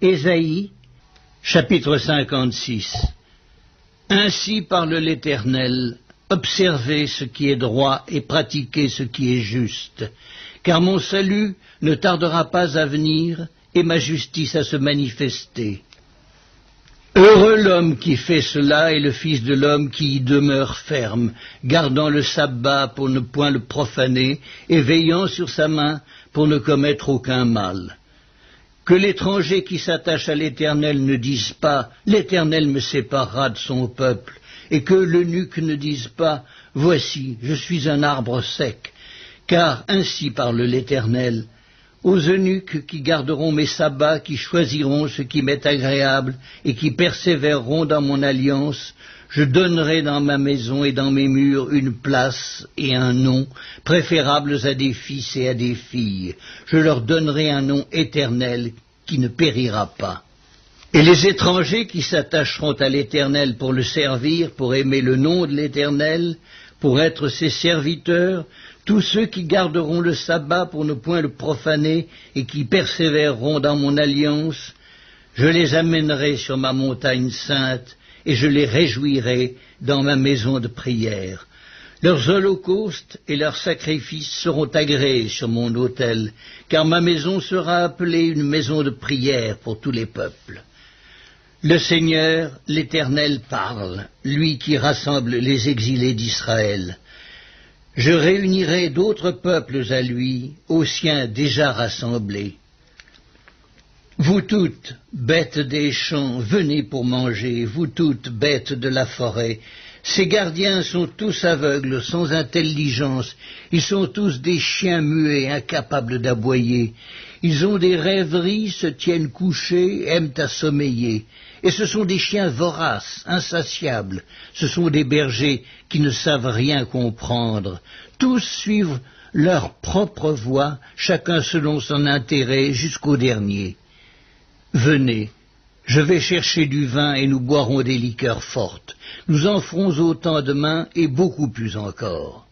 Ésaïe, chapitre 56. Ainsi parle l'Éternel, observez ce qui est droit et pratiquez ce qui est juste, car mon salut ne tardera pas à venir et ma justice à se manifester. Heureux l'homme qui fait cela et le Fils de l'homme qui y demeure ferme, gardant le sabbat pour ne point le profaner et veillant sur sa main pour ne commettre aucun mal. Que l'étranger qui s'attache à l'Éternel ne dise pas « L'Éternel me séparera de son peuple » et que l'eunuque ne dise pas « Voici, je suis un arbre sec », car ainsi parle l'Éternel. Aux eunuques qui garderont mes sabbats, qui choisiront ce qui m'est agréable et qui persévéreront dans mon alliance, je donnerai dans ma maison et dans mes murs une place et un nom, préférables à des fils et à des filles. Je leur donnerai un nom éternel qui ne périra pas. Et les étrangers qui s'attacheront à l'Éternel pour le servir, pour aimer le nom de l'Éternel, pour être ses serviteurs, tous ceux qui garderont le sabbat pour ne point le profaner et qui persévéreront dans mon alliance, je les amènerai sur ma montagne sainte et je les réjouirai dans ma maison de prière. Leurs holocaustes et leurs sacrifices seront agréés sur mon autel, car ma maison sera appelée une maison de prière pour tous les peuples. Le Seigneur, l'Éternel, parle, lui qui rassemble les exilés d'Israël. Je réunirai d'autres peuples à lui, aux siens déjà rassemblés. Vous toutes, bêtes des champs, venez pour manger, vous toutes, bêtes de la forêt. Ces gardiens sont tous aveugles, sans intelligence, ils sont tous des chiens muets, incapables d'aboyer. Ils ont des rêveries, se tiennent couchés, aiment à sommeiller. Et ce sont des chiens voraces, insatiables. Ce sont des bergers qui ne savent rien comprendre. Tous suivent leur propre voie, chacun selon son intérêt, jusqu'au dernier. Venez, je vais chercher du vin et nous boirons des liqueurs fortes. Nous en ferons autant demain et beaucoup plus encore.